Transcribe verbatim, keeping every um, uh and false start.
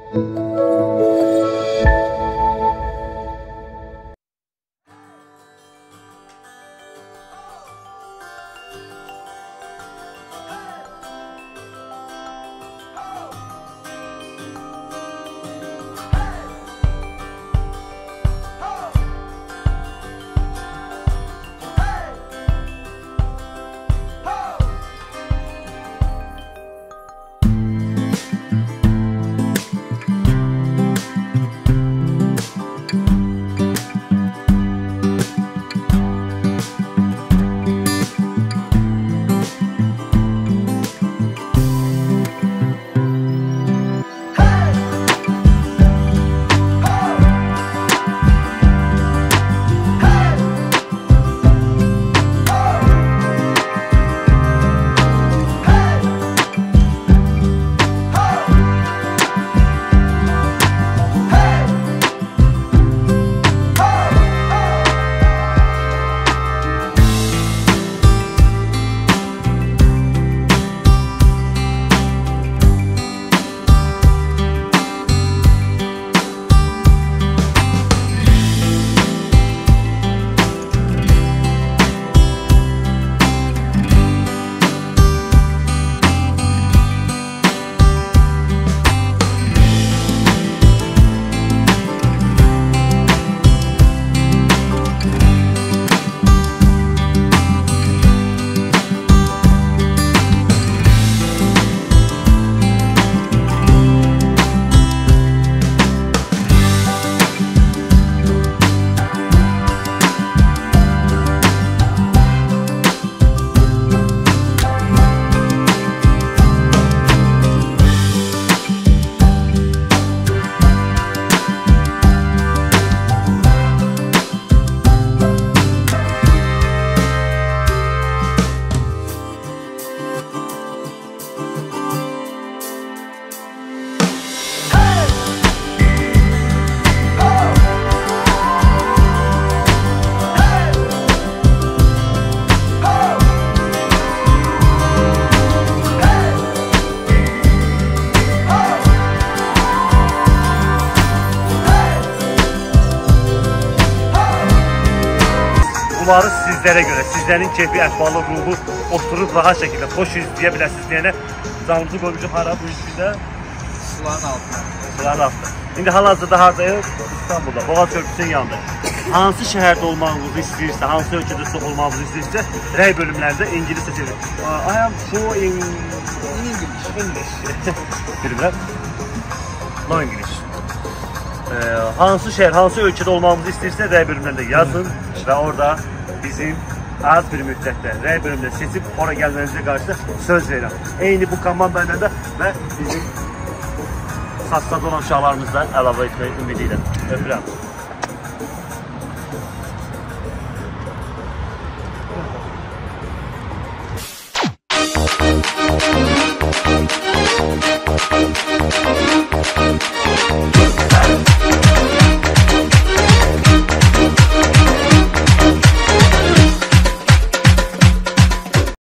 Bunları sizlərə görə, sizlərin keyfi, əhvalı, ruhu oturub rahat şəkildə xoş izləyə biləsiniz deyənə canımızı qoymuşuq hara bu üstündə? Suların altına. Suların altına. İndi hal-hazırda haradayıq? İstanbulda, Boğaz Körpüsünün yanında. Hansı şəhərdə olmağınızı istəyirsə, hansı ölkədə çox olmağınızı istəyirsə, rəy bölümlərində ingiliscə çevirin. I am so in English. English. Bilmirəm. No English. Ee, hansı şəhər, hansı ölkədə olmağımızı istəyirsə, rəy bölümlərində yazın və orada bizim az bir müddətdə rəy bölümünə seçib ora gəlmənizə qarşı söz verirəm. Eyni bu komanda ilə də və bizim saçsaz olan uşaqlarımızla əlavə etməyi ümidi ilə. Öpürəm.